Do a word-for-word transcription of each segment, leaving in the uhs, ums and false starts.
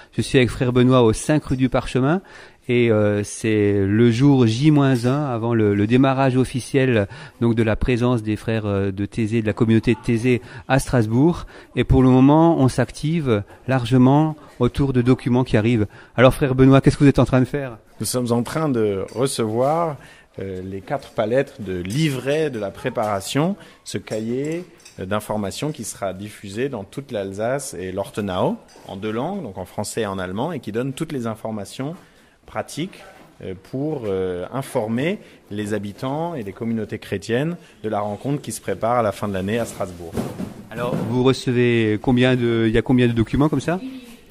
Je suis avec frère Benoît au cinq rue du Parchemin et euh, c'est le jour J moins un avant le, le démarrage officiel donc de la présence des frères de Thésée, de la communauté de Thésée à Strasbourg. Et pour le moment, on s'active largement autour de documents qui arrivent. Alors frère Benoît, qu'est-ce que vous êtes en train de faire? Nous sommes en train de recevoir euh, les quatre palettes de livrets de la préparation, ce cahier d'informations qui sera diffusé dans toute l'Alsace et l'Ortenau en deux langues, donc en français et en allemand, et qui donne toutes les informations pratiques pour euh, informer les habitants et les communautés chrétiennes de la rencontre qui se prépare à la fin de l'année à Strasbourg. Alors, vous recevez combien de, il y a combien de documents comme ça?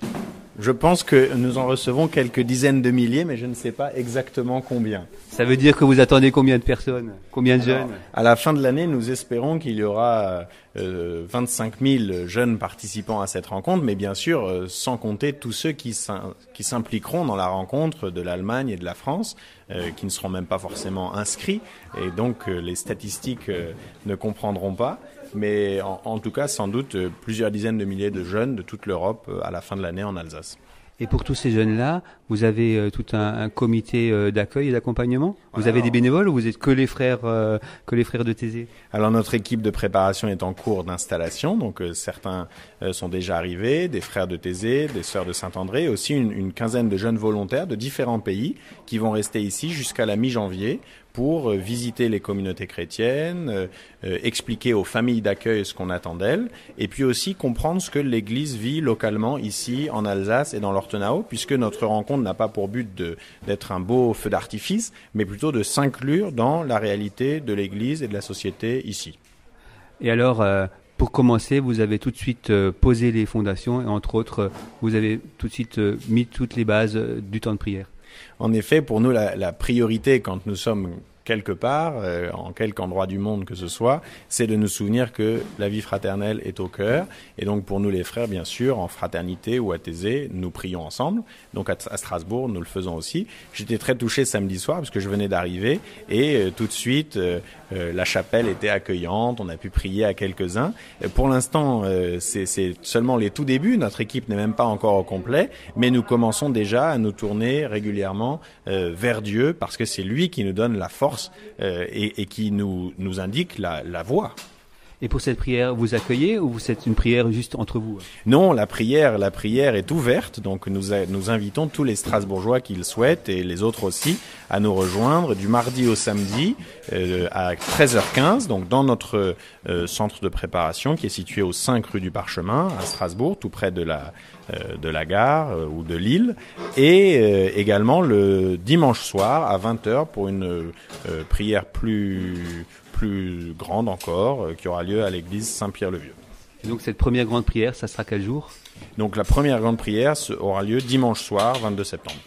Je pense que nous en recevons quelques dizaines de milliers, mais je ne sais pas exactement combien. Ça veut dire que vous attendez combien de personnes? Combien de Alors, jeunes? À la fin de l'année, nous espérons qu'il y aura euh, vingt-cinq mille jeunes participants à cette rencontre, mais bien sûr, euh, sans compter tous ceux qui s'impliqueront dans la rencontre de l'Allemagne et de la France, euh, qui ne seront même pas forcément inscrits, et donc euh, les statistiques euh, ne comprendront pas. Mais en, en tout cas, sans doute, euh, plusieurs dizaines de milliers de jeunes de toute l'Europe euh, à la fin de l'année en Alsace. Et pour tous ces jeunes-là, vous avez euh, tout un, un comité euh, d'accueil et d'accompagnement? Vous Alors, avez des bénévoles ou vous êtes que les frères, euh, que les frères de Thésée? Alors notre équipe de préparation est en cours d'installation, donc euh, certains euh, sont déjà arrivés, des frères de Thésée, des sœurs de Saint-André, aussi une, une quinzaine de jeunes volontaires de différents pays qui vont rester ici jusqu'à la mi-janvier pour euh, visiter les communautés chrétiennes, euh, euh, expliquer aux familles d'accueil ce qu'on attend d'elles, et puis aussi comprendre ce que l'Église vit localement ici en Alsace et dans l'Ortenau, puisque notre rencontre n'a pas pour but de, d'être un beau feu d'artifice, mais plutôt de s'inclure dans la réalité de l'Église et de la société ici. Et alors, euh, pour commencer, vous avez tout de suite euh, posé les fondations et entre autres, euh, vous avez tout de suite euh, mis toutes les bases euh, du temps de prière. En effet, pour nous, la, la priorité quand nous sommes quelque part, euh, en quelque endroit du monde que ce soit, c'est de nous souvenir que la vie fraternelle est au cœur. Et donc pour nous les frères, bien sûr, en fraternité ou à Thésée, nous prions ensemble. Donc à, à Strasbourg, nous le faisons aussi. J'étais très touché samedi soir parce que je venais d'arriver et euh, tout de suite, euh, euh, la chapelle était accueillante, on a pu prier à quelques-uns. Euh, pour l'instant, euh, c'est, c'est seulement les tout débuts, notre équipe n'est même pas encore au complet, mais nous commençons déjà à nous tourner régulièrement euh, vers Dieu parce que c'est lui qui nous donne la force Euh, et, et qui nous, nous indique la, la voie. Et pour cette prière, vous accueillez ou c'est une prière juste entre vous? Non, la prière, la prière est ouverte, donc nous, a, nous invitons tous les Strasbourgeois qui le souhaitent et les autres aussi à nous rejoindre du mardi au samedi euh, à treize heures quinze, donc dans notre euh, centre de préparation qui est situé au cinq rue du Parchemin à Strasbourg, tout près de la euh, de la gare euh, ou de Lille, et euh, également le dimanche soir à vingt heures pour une euh, prière plus plus grande encore, euh, qui aura lieu à l'église Saint-Pierre-le-Vieux. Et donc cette première grande prière, ça sera quel jour? Donc la première grande prière aura lieu dimanche soir, vingt-deux septembre.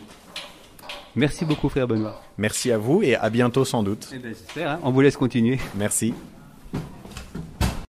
Merci beaucoup frère Benoît. Merci à vous et à bientôt sans doute. Eh ben, j'espère, hein. On vous laisse continuer. Merci.